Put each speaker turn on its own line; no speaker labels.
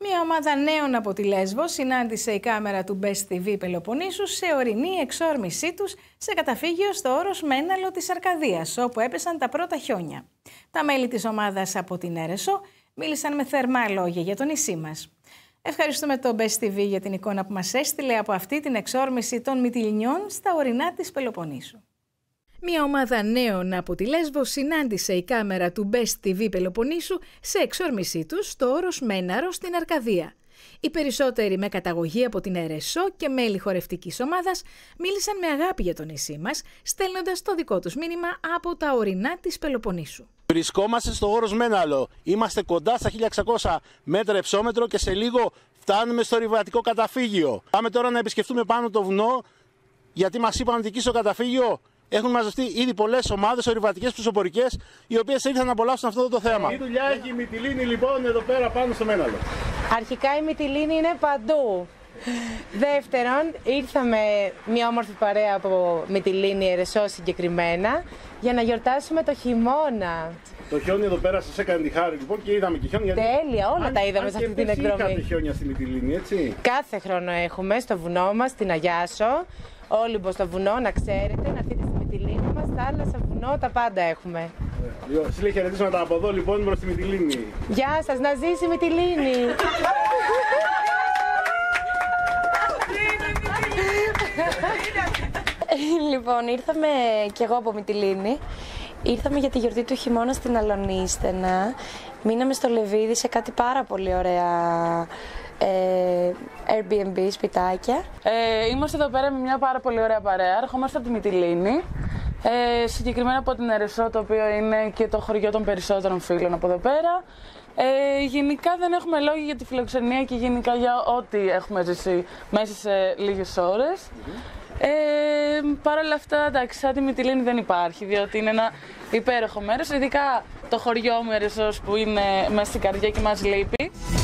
Μια ομάδα νέων από τη Λέσβο συνάντησε η κάμερα του Best TV Πελοποννήσου σε ορεινή εξόρμησή τους σε καταφύγιο στο όρος Μέναλο της Αρκαδίας, όπου έπεσαν τα πρώτα χιόνια. Τα μέλη της ομάδας από την Έρεσο μίλησαν με θερμά λόγια για το νησί μας. Ευχαριστούμε το Best TV για την εικόνα που μας έστειλε από αυτή την εξόρμηση των Μυτιληνιών στα ορεινά της Πελοποννήσου. Μια ομάδα νέων από τη Λέσβο συνάντησε η κάμερα του Best TV Πελοποννήσου σε εξόρμησή τους στο όρος Μέναρο στην Αρκαδία. Οι περισσότεροι με καταγωγή από την Έρεσο και μέλη χορευτικής ομάδας μίλησαν με αγάπη για το νησί μας, στέλνοντας το δικό τους μήνυμα από τα ορεινά της Πελοποννήσου.
Βρισκόμαστε στο όρος Μέναλο. Είμαστε κοντά στα 1600 μέτρα υψόμετρο και σε λίγο φτάνουμε στο ορειβατικό καταφύγιο. Πάμε τώρα να επισκεφτούμε πάνω το βουνό, γιατί μας είπαν ότι εκεί στο καταφύγιο έχουν μαζευτεί ήδη πολλές ομάδες ορειβατικές πισωπορικές, οι οποίες ήρθαν να απολαύσουν αυτό το θέμα. Τι δουλειά έχει η Μυτιλήνη λοιπόν εδώ πέρα πάνω στο Μέναλο?
Αρχικά η Μυτιλήνη είναι παντού. Δεύτερον, ήρθαμε μια όμορφη παρέα από Μυτιλήνη Ερεσό συγκεκριμένα για να γιορτάσουμε το χειμώνα.
Το χιόνι εδώ πέρα σας έκανε τη χάρη λοιπόν και είδαμε και χιόνι.
Τέλεια, όλα τα είδαμε σε αυτή την εκδρομή.
Είχατε χιόνια στη Μυτιλήνη, έτσι?
Κάθε χρόνο έχουμε στο βουνό μας, στην Αγιάσο. Όλυμπο στο βουνό, να ξέρετε, να έρθετε στη Μυτιλήνη μας, θάλασσα, βουνό, τα πάντα έχουμε.
Συλλή χαιρετίσματα από εδώ λοιπόν προς τη Μυτιλήνη.
Γεια σας, να ζήσει η Μυτιλήνη!
Λοιπόν, ήρθαμε κι εγώ από Μυτιλήνη. Ήρθαμε για τη γιορτή του χειμώνα στην Αλονίστενα. Μείναμε στο Λεβίδι σε κάτι πάρα πολύ ωραία Airbnb, σπιτάκια.
Είμαστε εδώ πέρα με μια πάρα πολύ ωραία παρέα. Ερχόμαστε από τη Μυτιλήνη, συγκεκριμένα από την Ερεσό, το οποίο είναι και το χωριό των περισσότερων φίλων από εδώ πέρα. Γενικά δεν έχουμε λόγια για τη φιλοξενία και γενικά για ό,τι έχουμε ζήσει μέσα σε λίγες ώρες. Παρ' όλα αυτά, εντάξει, σαν τη Μυτιλήνη δεν υπάρχει, διότι είναι ένα υπέροχο μέρος, ειδικά το χωριό μου Ερεσός που είναι μέσα στην καρδιά και μας λείπει.